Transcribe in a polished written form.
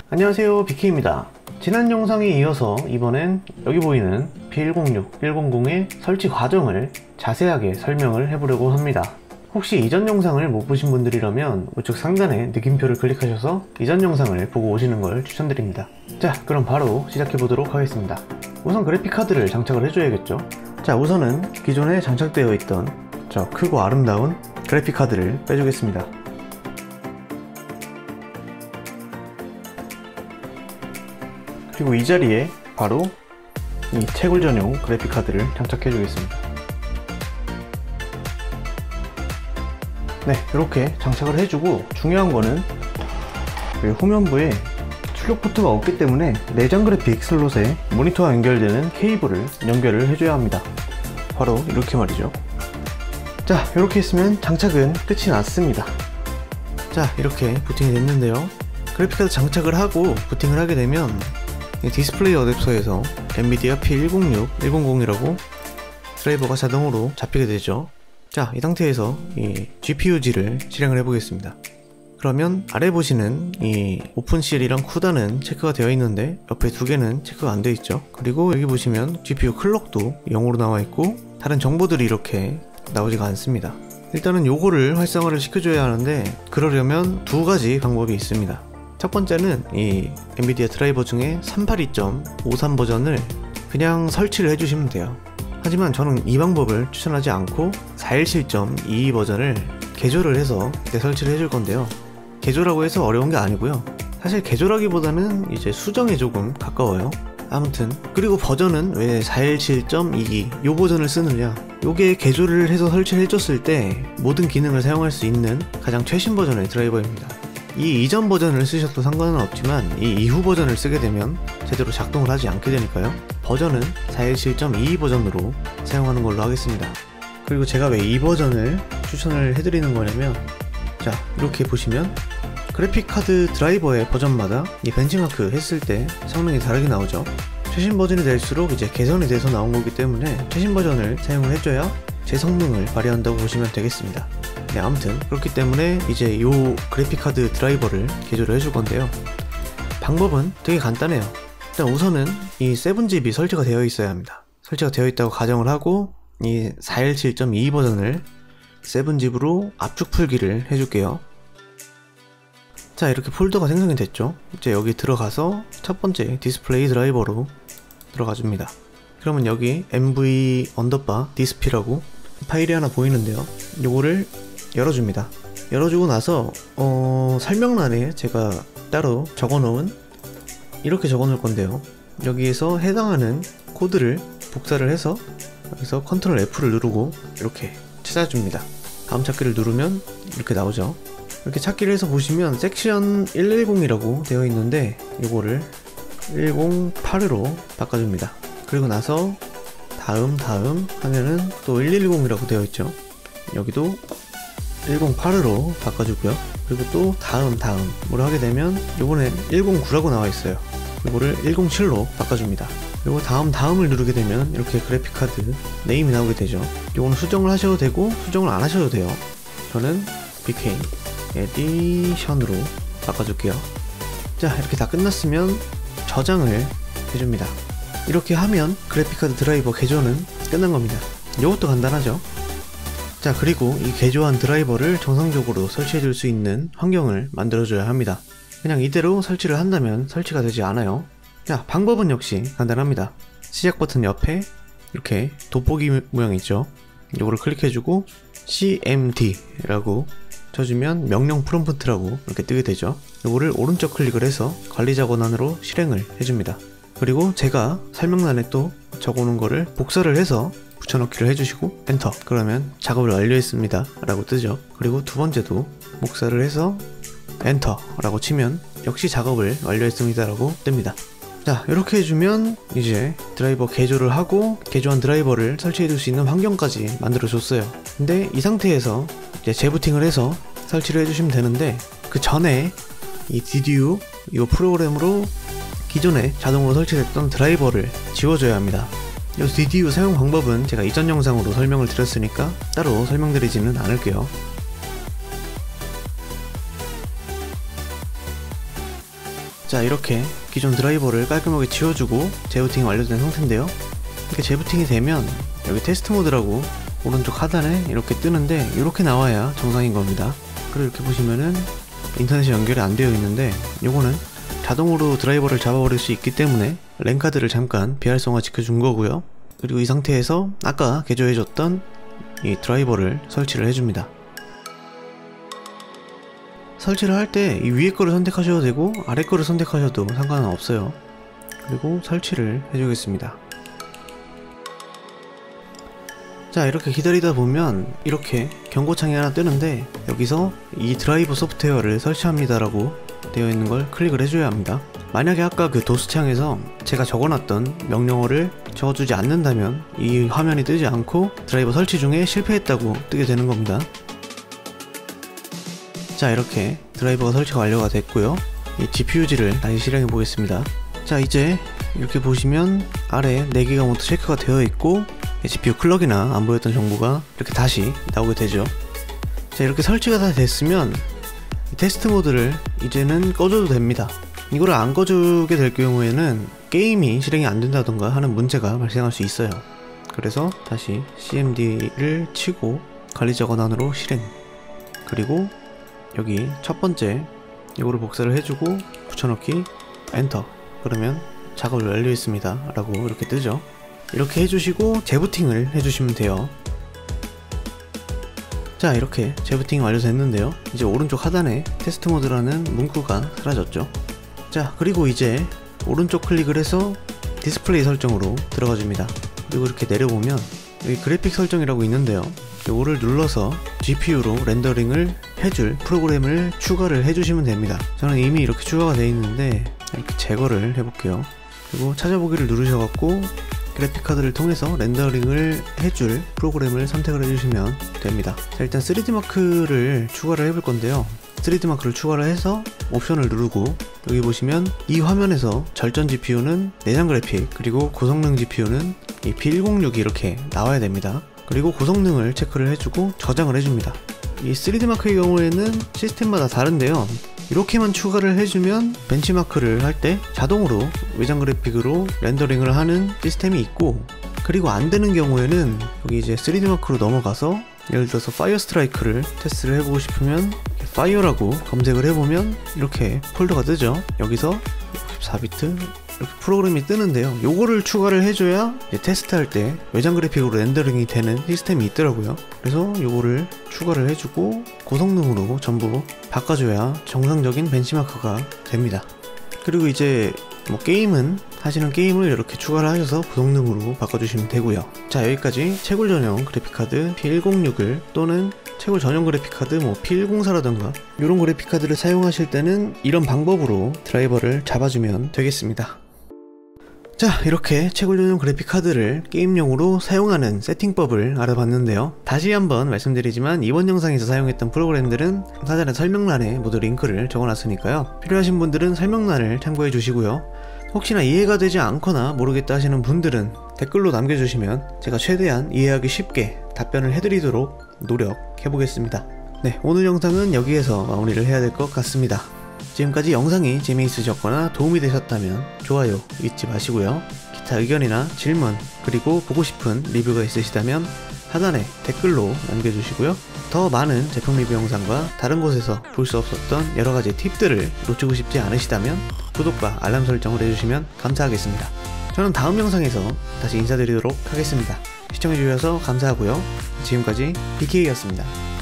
안녕하세요, BK입니다. 지난 영상에 이어서 이번엔 여기 보이는 P106, 100의 설치 과정을 자세하게 설명을 해보려고 합니다. 혹시 이전 영상을 못 보신 분들이라면 우측 상단에 느낌표를 클릭하셔서 이전 영상을 보고 오시는 걸 추천드립니다. 자, 그럼 바로 시작해 보도록 하겠습니다. 우선 그래픽카드를 장착을 해줘야겠죠. 자, 우선은 기존에 장착되어 있던 저 크고 아름다운 그래픽카드를 빼주겠습니다. 그리고 이 자리에 바로 이 채굴 전용 그래픽카드를 장착해 주겠습니다. 네, 이렇게 장착을 해주고, 중요한 거는 후면부에 출력 포트가 없기 때문에 내장 그래픽 슬롯에 모니터와 연결되는 케이블을 연결을 해줘야 합니다. 바로 이렇게 말이죠. 자, 이렇게 했으면 장착은 끝이 났습니다. 자, 이렇게 부팅이 됐는데요. 그래픽카드 장착을 하고 부팅을 하게 되면 디스플레이 어댑터에서 엔비디아 P106, 100이라고 드라이버가 자동으로 잡히게 되죠. 자, 이 상태에서 이 GPUG를 실행을 해보겠습니다. 그러면 아래 보시는 이 오픈CL이랑 CUDA는 체크가 되어 있는데 옆에 두 개는 체크가 안 되어 있죠. 그리고 여기 보시면 GPU 클럭도 0으로 나와 있고 다른 정보들이 이렇게 나오지가 않습니다. 일단은 요거를 활성화를 시켜줘야 하는데, 그러려면 두 가지 방법이 있습니다. 첫 번째는 이 엔비디아 드라이버 중에 382.53 버전을 그냥 설치를 해주시면 돼요. 하지만 저는 이 방법을 추천하지 않고 417.22 버전을 개조를 해서 설치를 해줄 건데요. 개조라고 해서 어려운 게 아니고요. 사실 개조라기보다는 이제 수정에 조금 가까워요. 아무튼, 그리고 버전은 왜 417.22 요 버전을 쓰느냐, 요게 개조를 해서 설치를 해줬을 때 모든 기능을 사용할 수 있는 가장 최신 버전의 드라이버입니다. 이 이전 버전을 쓰셔도 상관은 없지만 이 이후 버전을 쓰게 되면 제대로 작동을 하지 않게 되니까요. 버전은 417.22 버전으로 사용하는 걸로 하겠습니다. 그리고 제가 왜 이 버전을 추천을 해드리는 거냐면, 자, 이렇게 보시면 그래픽카드 드라이버의 버전마다 이 벤치마크 했을 때 성능이 다르게 나오죠. 최신 버전이 될수록 이제 개선이 돼서 나온 거기 때문에 최신 버전을 사용을 해줘야 제 성능을 발휘한다고 보시면 되겠습니다. 네, 아무튼 그렇기 때문에 이제 요 그래픽카드 드라이버를 개조를 해줄 건데요. 방법은 되게 간단해요. 일단 우선은 이 7집이 설치가 되어 있어야 합니다. 설치가 되어 있다고 가정을 하고 이 417.22 버전을 7집으로 압축 풀기를 해줄게요. 자, 이렇게 폴더가 생성이 됐죠. 이제 여기 들어가서 첫 번째 디스플레이 드라이버로 들어가 줍니다. 그러면 여기 mv 언더바 디스피라고 파일이 하나 보이는데요. 요거를 열어줍니다. 열어주고 나서 설명란에 제가 따로 적어놓은, 이렇게 적어놓을 건데요. 여기에서 해당하는 코드를 복사를 해서 여기서 컨트롤 F를 누르고 이렇게 찾아줍니다. 다음 찾기를 누르면 이렇게 나오죠. 이렇게 찾기를 해서 보시면 섹션 110이라고 되어 있는데 요거를 108으로 바꿔줍니다. 그리고 나서 다음 하면은 또 110이라고 되어 있죠. 여기도 108으로 바꿔주고요. 그리고 또 다음으로 하게 되면 요번엔 109라고 나와 있어요. 요거를 107로 바꿔줍니다. 그리고 다음을 누르게 되면 이렇게 그래픽카드 네임이 나오게 되죠. 요거는 수정을 하셔도 되고 수정을 안 하셔도 돼요. 저는 BK 에디션으로 바꿔줄게요. 자, 이렇게 다 끝났으면 저장을 해줍니다. 이렇게 하면 그래픽카드 드라이버 개조는 끝난 겁니다. 이것도 간단하죠. 자, 그리고 이 개조한 드라이버를 정상적으로 설치해줄 수 있는 환경을 만들어줘야 합니다. 그냥 이대로 설치를 한다면 설치가 되지 않아요. 자, 방법은 역시 간단합니다. 시작 버튼 옆에 이렇게 돋보기 모양 있죠. 이거를 클릭해주고 CMD라고 쳐주면 명령 프롬프트라고 이렇게 뜨게 되죠. 이거를 오른쪽 클릭을 해서 관리자 권한으로 실행을 해줍니다. 그리고 제가 설명란에 또 적어놓은 거를 복사를 해서 붙여넣기를 해주시고 엔터, 그러면 작업을 완료했습니다 라고 뜨죠. 그리고 두 번째도 복사를 해서 엔터 라고 치면 역시 작업을 완료했습니다 라고 뜹니다. 자, 이렇게 해주면 이제 드라이버 개조를 하고 개조한 드라이버를 설치해줄 수 있는 환경까지 만들어줬어요. 근데 이 상태에서 이제 재부팅을 해서 설치를 해주시면 되는데, 그 전에 이 DDU 이 프로그램으로 기존에 자동으로 설치됐던 드라이버를 지워줘야 합니다. 이 DDU 사용 방법은 제가 이전 영상으로 설명을 드렸으니까 따로 설명드리지는 않을게요. 자, 이렇게 기존 드라이버를 깔끔하게 지워주고 재부팅이 완료된 상태인데요. 이렇게 재부팅이 되면 여기 테스트 모드라고 오른쪽 하단에 이렇게 뜨는데 이렇게 나와야 정상인 겁니다. 그리고 이렇게 보시면은 인터넷이 연결이 안 되어 있는데 요거는 자동으로 드라이버를 잡아버릴 수 있기 때문에 랜카드를 잠깐 비활성화 시켜준 거고요. 그리고 이 상태에서 아까 개조해줬던 이 드라이버를 설치를 해줍니다. 설치를 할 때 이 위에 거를 선택하셔도 되고 아래 거를 선택하셔도 상관은 없어요. 그리고 설치를 해주겠습니다. 자, 이렇게 기다리다 보면 이렇게 경고창이 하나 뜨는데 여기서 이 드라이버 소프트웨어를 설치합니다 라고 되어 있는 걸 클릭을 해줘야 합니다. 만약에 아까 그 도스 창에서 제가 적어놨던 명령어를 적어주지 않는다면 이 화면이 뜨지 않고 드라이버 설치 중에 실패했다고 뜨게 되는 겁니다. 자, 이렇게 드라이버가 설치가 완료가 됐고요. 이 GPU지를 다시 실행해 보겠습니다. 자, 이제 이렇게 보시면 아래 4기가 모두 체크가 되어 있고 GPU 클럭이나 안 보였던 정보가 이렇게 다시 나오게 되죠. 자, 이렇게 설치가 다 됐으면 테스트 모드를 이제는 꺼줘도 됩니다. 이거를 안 꺼주게 될 경우에는 게임이 실행이 안 된다던가 하는 문제가 발생할 수 있어요. 그래서 다시 cmd를 치고 관리적원안으로 실행, 그리고 여기 첫 번째 이거를 복사를 해주고 붙여넣기 엔터, 그러면 작업이 완료했습니다 라고 이렇게 뜨죠. 이렇게 해주시고 재부팅을 해주시면 돼요. 자, 이렇게 재부팅이 완료됐는데요. 이제 오른쪽 하단에 테스트 모드라는 문구가 사라졌죠. 자, 그리고 이제 오른쪽 클릭을 해서 디스플레이 설정으로 들어가 줍니다. 그리고 이렇게 내려보면 여기 그래픽 설정이라고 있는데요. 이거를 눌러서 GPU로 렌더링을 해줄 프로그램을 추가를 해주시면 됩니다. 저는 이미 이렇게 추가가 되어 있는데 이렇게 제거를 해볼게요. 그리고 찾아보기를 누르셔갖고 그래픽카드를 통해서 렌더링을 해줄 프로그램을 선택을 해주시면 됩니다. 자, 일단 3D마크를 추가를 해볼 건데요. 3D마크를 추가를 해서 옵션을 누르고 여기 보시면 이 화면에서 절전 GPU는 내장 그래픽, 그리고 고성능 GPU는 이 B106이 이렇게 나와야 됩니다. 그리고 고성능을 체크를 해주고 저장을 해줍니다. 이 3D마크의 경우에는 시스템마다 다른데요. 이렇게만 추가를 해주면 벤치마크를 할 때 자동으로 외장 그래픽으로 렌더링을 하는 시스템이 있고, 그리고 안 되는 경우에는 여기 이제 3D마크로 넘어가서 예를 들어서 파이어 스트라이크를 테스트를 해보고 싶으면 파이어라고 검색을 해보면 이렇게 폴더가 뜨죠. 여기서 64비트 이렇게 프로그램이 뜨는데요. 요거를 추가를 해줘야 테스트할 때 외장 그래픽으로 렌더링이 되는 시스템이 있더라고요. 그래서 요거를 추가를 해주고 고성능으로 전부 바꿔줘야 정상적인 벤치마크가 됩니다. 그리고 이제 뭐 게임은 하시는 게임을 이렇게 추가를 하셔서 고성능으로 바꿔주시면 되고요. 자, 여기까지 채굴 전용 그래픽카드 P106을 또는 채굴 전용 그래픽카드 뭐 P104라던가 이런 그래픽카드를 사용하실 때는 이런 방법으로 드라이버를 잡아주면 되겠습니다. 자, 이렇게 채굴 전용 그래픽카드를 게임용으로 사용하는 세팅법을 알아봤는데요. 다시 한번 말씀드리지만 이번 영상에서 사용했던 프로그램들은 사전에 설명란에 모두 링크를 적어놨으니까요. 필요하신 분들은 설명란을 참고해 주시고요. 혹시나 이해가 되지 않거나 모르겠다 하시는 분들은 댓글로 남겨주시면 제가 최대한 이해하기 쉽게 답변을 해드리도록 노력해보겠습니다. 네, 오늘 영상은 여기에서 마무리를 해야 될 것 같습니다. 지금까지 영상이 재미있으셨거나 도움이 되셨다면 좋아요 잊지 마시고요. 기타 의견이나 질문, 그리고 보고 싶은 리뷰가 있으시다면 하단에 댓글로 남겨주시고요. 더 많은 제품 리뷰 영상과 다른 곳에서 볼 수 없었던 여러가지 팁들을 놓치고 싶지 않으시다면 구독과 알람 설정을 해주시면 감사하겠습니다. 저는 다음 영상에서 다시 인사드리도록 하겠습니다. 시청해주셔서 감사하고요. 지금까지 BK였습니다.